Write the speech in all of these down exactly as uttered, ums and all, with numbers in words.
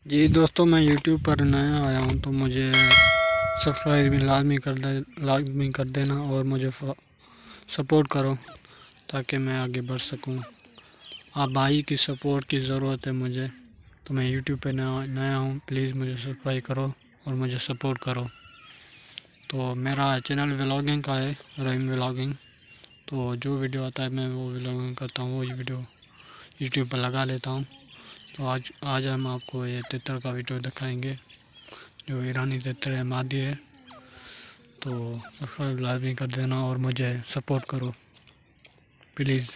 जी दोस्तों, मैं यूट्यूब पर नया आया हूं तो मुझे सब्सक्राइब भी लाजमी कर दे लाजमी कर देना और मुझे सपोर्ट करो ताकि मैं आगे बढ़ सकूं। आप भाई की सपोर्ट की ज़रूरत है मुझे, तो मैं यूट्यूब पर नया नया हूं। प्लीज़ मुझे सब्सक्राइब करो और मुझे सपोर्ट करो। तो मेरा चैनल व्लॉगिंग का है, रहीम व्लॉगिंग। तो जो वीडियो आता है मैं वो व्लॉगिंग करता हूँ, वो वीडियो यूट्यूब पर लगा लेता हूँ। तो आज आज हम आपको ये तितर का वीडियो दिखाएंगे, जो ईरानी तितर है, मादी है। तो सब्सक्राइब लाजमी कर देना और मुझे सपोर्ट करो प्लीज़।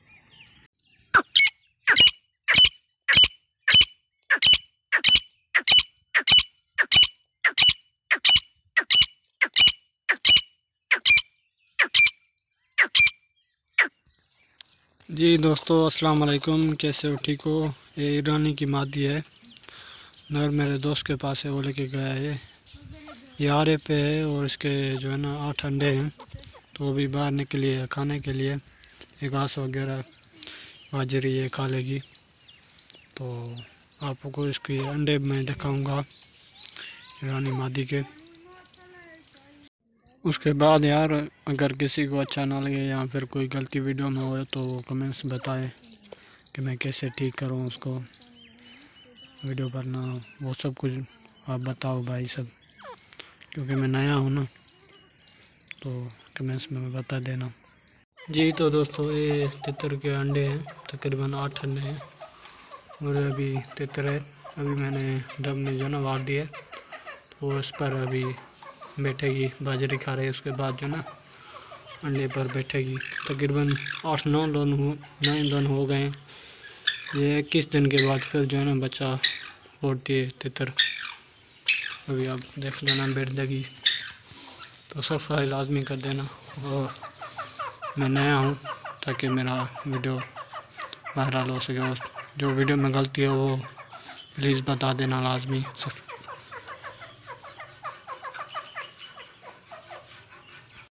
जी दोस्तों, अस्सलाम वालेकुम। कैसे हो? ठीक हो? ये ईरानी की मादी है, नर मेरे दोस्त के पास है, वो लेके गया है। ये आरे पे है और इसके जो है ना आठ अंडे हैं। तो अभी बाहर निकली है खाने के लिए, ये घास वगैरह बाजरी ये खा लेगी। तो आपको इसके अंडे मैं दिखाऊंगा ईरानी मादी के। उसके बाद यार, अगर किसी को अच्छा ना लगे या फिर कोई गलती वीडियो में हो तो कमेंट्स बताएं कि मैं कैसे ठीक करूं उसको वीडियो करना, वो सब कुछ आप बताओ भाई सब, क्योंकि मैं नया हूं ना। तो कमेंट्स में बता देना। जी तो दोस्तों, ये तितर के अंडे हैं, तकरीबन आठ अंडे हैं और अभी तितर है। अभी मैंने डब ने जो ना वार दिए, वो इस पर अभी बैठेगी, बाजरी खा रही है। उसके बाद जो ना अंडे पर बैठेगी। तकरीबन आठ नौ दिन हो नौ दिन हो गए। ये इक्कीस दिन के बाद फिर जो है ना बच्चा फोड़ती है तितर। अभी आप देख लेना बैठ देगी। तो सब्सक्राइब लाजमी कर देना और मैं नया हूँ ताकि मेरा वीडियो वायरल हो सके। और जो वीडियो में गलती है वो प्लीज़ बता देना लाजमी।